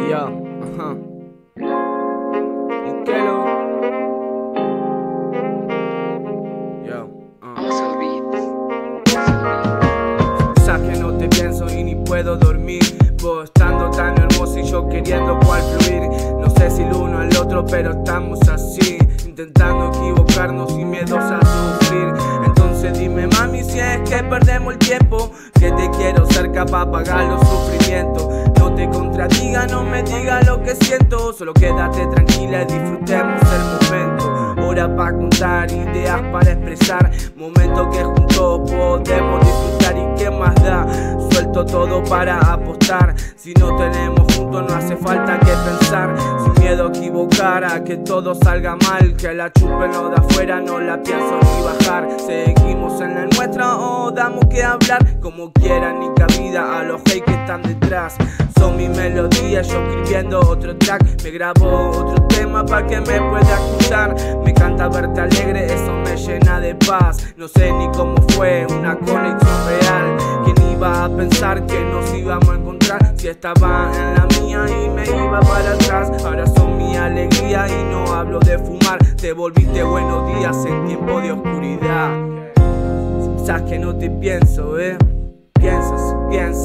yo, ¿Y qué lo? Yo, Muscle Beats. Sabes que no te pienso y ni puedo dormir. Vos estando tan hermoso y yo queriendo cual fluir. No sé si el uno el otro, pero estamos así, intentando equivocarnos y miedos a sufrir. Entonces dime mami si es que perdemos el tiempo, que te quiero cerca para pagar los sufrimientos. No te contradiga, no me diga lo que siento, solo quédate tranquila y disfrutemos el momento. Hora para contar, ideas para expresar, momentos que juntos podemos disfrutar. Y qué más da, suelto todo para apostar. Si no tenemos juntos no hace falta que pensar, sin miedo a equivocar, a que todo salga mal, que la chupen lo de afuera no la pienso ni bajar. Seguimos en la nuestra o damos que hablar, como quieran ni cabida a los hate que están detrás. Son mis melodías, yo escribiendo otro track, me grabo otro tema para que me pueda escuchar. Me encanta verte alegre, eso me llena de paz. No sé ni cómo fue una conexión real. ¿Quién iba a pensar que nos íbamos a encontrar? Si estaba en la mía y me iba para atrás. Ahora son mi alegría y no hablo de fumar. Te volviste buenos días en tiempo de oscuridad. Sabes que no te pienso, piensas,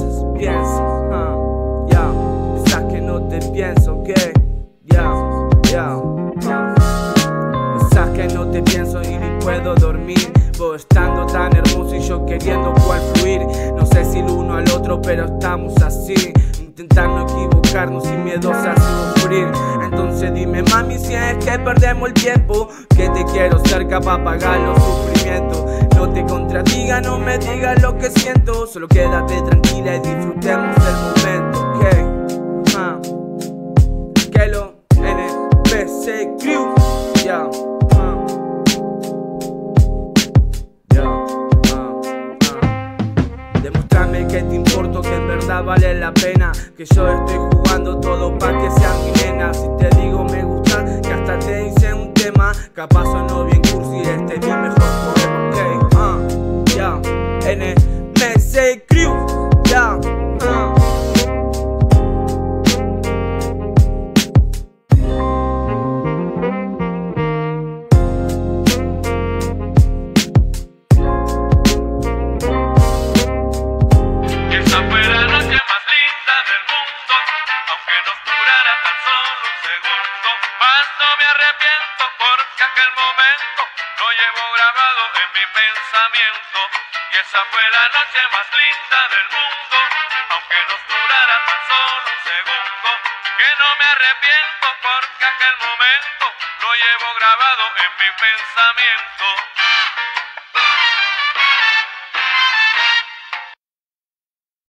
ya. Sabes que no te pienso, ya. Sabes que no te pienso y ni puedo dormir. Vos estando tan hermoso y yo queriendo cual fluir. No sé si el uno al otro, pero estamos así, intentando equivocarnos y miedos a sufrir. Entonces dime mami si es que perdemos el tiempo, que te quiero cerca para pagar los sufrimientos. No te contradiga, no me digas lo que siento, solo quédate tranquila y disfrutemos el momento. Que lo NPC Crew, ya. Demostrame que te importo, que en verdad vale la pena, que yo estoy jugando todo pa' que seas mi nena. Si te digo me gusta, que hasta te hice un tema, capaz sonó bien cursi, este es mi mejor poema. Ya, NPC Crew, ya. No me arrepiento porque aquel momento lo llevo grabado en mi pensamiento. Y esa fue la noche más linda del mundo, aunque nos durara tan solo un segundo. Que no me arrepiento porque aquel momento lo llevo grabado en mi pensamiento.